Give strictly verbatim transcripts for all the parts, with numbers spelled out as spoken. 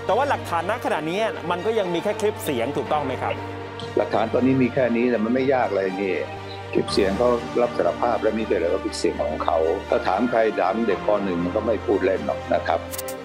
แต่ว่าหลักฐานณขณะนี้มันก็ยังมีแค่คลิปเสียงถูกต้องไหมครับหลักฐานตอนนี้มีแค่นี้แต่มันไม่ยากเลยนี่คลิปเสียงเขารับสารภาพและนี่เลยว่าเป็นเสียงของเขาถ้าถามใครถามเด็กป.หนึ่งมันก็ไม่พูดเล่นหรอกนะครับ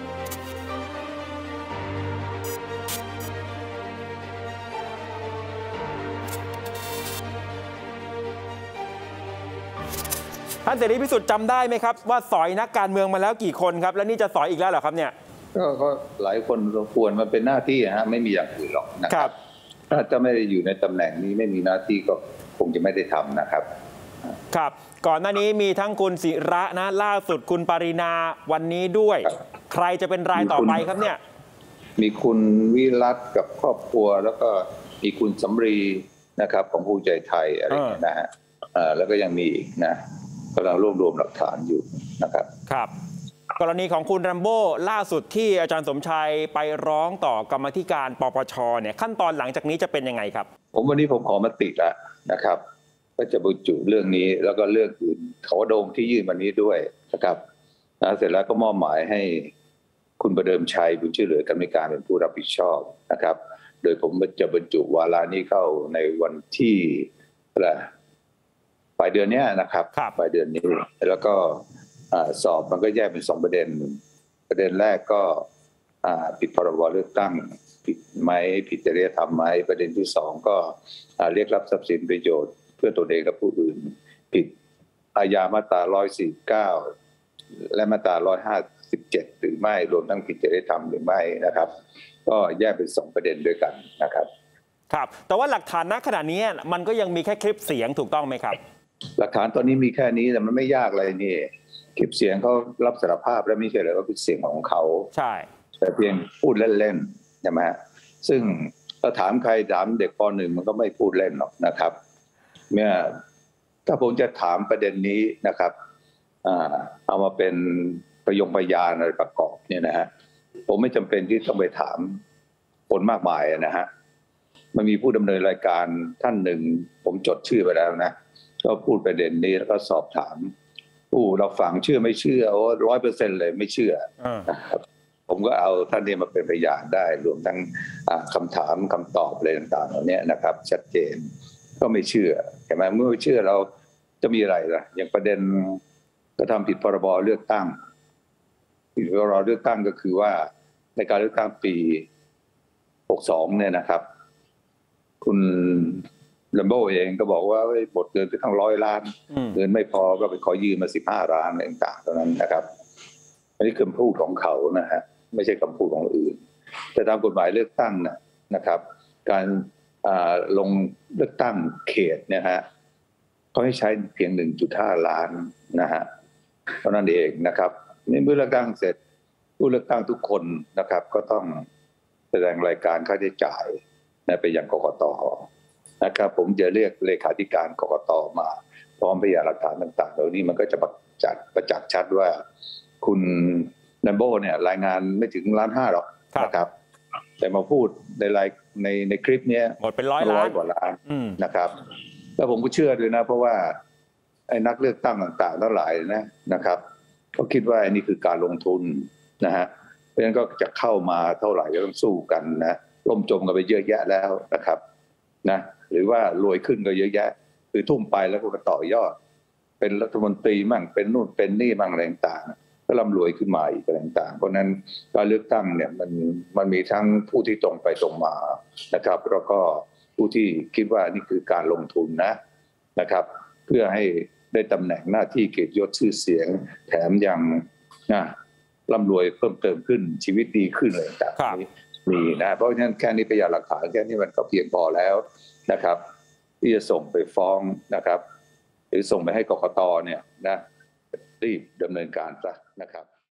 ท่านเสรีพิสุทธิ์จำได้ไหมครับว่าสอยนักการเมืองมาแล้วกี่คนครับแล้วนี่จะสอยอีกแล้วเหรอครับเนี่ยก็หลายคนสมควรมันเป็นหน้าที่ฮะไม่มีอย่างอื่นหรอกนะครับถ้าจะไม่ได้อยู่ในตำแหน่งนี้ไม่มีหน้าที่ก็คงจะไม่ได้ทำนะครับครับก่อนหน้านี้มีทั้งคุณศิระนะล่าสุดคุณปรินาวันนี้ด้วยใครจะเป็นรายต่อไปครับเนี่ยมีคุณวิรัตกับครอบครัวแล้วก็มีคุณสำรีนะครับของภูมิใจไทยอะไรอย่างเงี้ยนะฮะแล้วก็ยังมีอีกนะกำลังรวบรวมหลักฐานอยู่นะครับครับกรณีของคุณแรมโบ้ล่าสุดที่อาจารย์สมชัยไปร้องต่อกรรมธิการปปชเนี่ยขั้นตอนหลังจากนี้จะเป็นยังไงครับผมวันนี้ผมขอมติแล้วนะครับก็จะบรรจุเรื่องนี้แล้วก็เรื่องอื่นเขาโดงที่ยื่นวันนี้ด้วยนะครับนะเสร็จแล้วก็มอบหมายให้คุณประเดิมชัยบุญช่วยเหลือกรรมการเป็นผู้รับผิดชอบนะครับโดยผมจะบรรจุวาระนี้เข้าในวันที่อะไรปลายเดือนนี้นะครับปลายเดือนนี้แล้วก็สอบมันก็แยกเป็นสองประเด็นประเด็นแรกก็ผิดพรบเลือกตั้งผิดไหมผิดจริยธรรมไหมประเด็นที่สองก็เรียกรับทรัพย์สินประโยชน์เพื่อตัวเองและผู้อื่นผิดอาญามาตราหนึ่งร้อยสี่สิบเก้าและมาตราหนึ่งร้อยห้าสิบเจ็ดหรือไม่รวมทั้งผิดจริยธรรมหรือไม่นะครับก็แยกเป็นสองประเด็นด้วยกันนะครับครับแต่ว่าหลักฐานณขณะนี้มันก็ยังมีแค่คลิปเสียงถูกต้องไหมครับหลักฐานตอนนี้มีแค่นี้แต่มันไม่ยากเลยนี่คลิปเสียงเขารับสารภาพและไม่ใช่เลยว่าเป็นเสียงของเขาใช่แต่เพียงพูดเล่นๆใช่ไหมซึ่งถ้าถามใครถามเด็กป.หนึ่งมันก็ไม่พูดเล่นหรอกนะครับเมื่อถ้าผมจะถามประเด็นนี้นะครับเอามาเป็นประโยคพยานอะไรประกอบเนี่ยนะฮะผมไม่จำเป็นที่ต้องไปถามคนมากมายนะฮะมันมีผู้ดำเนินรายการท่านหนึ่งผมจดชื่อไปแล้วนะก็พูดประเด็นนี้แล้วก็สอบถามผู้เราฟังเชื่อไม่เชื่อโอ้ร้อยเปอร์เซ็นต์เลยไม่เชื่อนะครับผมก็เอาท่านนี้มาเป็นพยานได้รวมทั้งคำถามคำตอบอะไรต่างๆเหล่านี้นะครับชัดเจนก็ไม่เชื่อเห็นไหมเมื่อไม่เชื่อเราจะมีอะไรล่ะอย่างประเด็นก็ทำผิดพรบเลือกตั้งผิดพรบเลือกตั้งก็คือว่าในการเลือกตั้งปีหกสองเนี่ยนะครับคุณแลมโบ้เองก็บอกว่าหมดเงินไปทั้งร้อยล้านเงินไม่พอก็ไปขอยืมมาสิบห้าล้านอะไรต่างๆเท่านั้นนะครับอันนี้คำพูดของเขานะฮะไม่ใช่คำพูดของอื่นแต่ตามกฎหมายเลือกตั้งนะนะครับการลงเลือกตั้งเขตเนี่ยฮะเขาให้ใช้เพียง หนึ่งจุดห้า ล้านนะฮะเท่านั้นเองนะครับนี่เมื่อเลือกตั้งเสร็จผู้เลือกตั้งทุกคนนะครับก็ต้องแสดงรายการค่าใช้จ่ายนะไปยังกกต.นะครับผมจะเรียกเลขาธิการกกต.มาพร้อมพยานหลักฐานต่างๆเหล่านี้มันก็จะประจักษ์ประจักษ์ชัดว่าคุณแลมโบ้เนี่ยรายงานไม่ถึงล้านห้าหรอกนะครับแต่มาพูดในรายในในคลิปนี้หมดเป็นร้อยล้านกว่าล้านนะครับแล้วผมก็เชื่อด้วยนะเพราะว่าไอ้นักเลือกตั้งต่างๆทั้งหลายนะนะครับก็คิดว่าอันนี้คือการลงทุนนะฮะเพราะฉะนั้นก็จะเข้ามาเท่าไหร่ก็ต้องสู้กันนะล่มจมกันไปเยอะแยะแล้วนะครับนะหรือว่ารวยขึ้นก็เยอะแยะคือทุ่มไปแล้วก็ต่อยอดเป็นรัฐมนตรีมั่งเป็นนู่นเป็นนี่มั่งอะไรต่างๆก็ร่ำรวยขึ้นมาอีกอะไรต่างๆเพราะนั้นการเลือกตั้งเนี่ยมันมันมีทั้งผู้ที่ตรงไปตรงมานะครับแล้วก็ผู้ที่คิดว่านี่คือการลงทุนนะนะครับเพื่อให้ได้ตำแหน่งหน้าที่เกียรติยศชื่อเสียงแถมยังนะร่ำรวยเพิ่มเติมขึ้นชีวิตดีขึ้นอะไรต่างๆนี้มีนะเพราะฉะนั้นแค่นี้พยานหลักฐานแค่นี้มันก็เพียงพอแล้วนะครับที่จะส่งไปฟ้องนะครับหรือส่งไปให้กกต.เนี่ยนะรีบดำเนินการซะนะครับ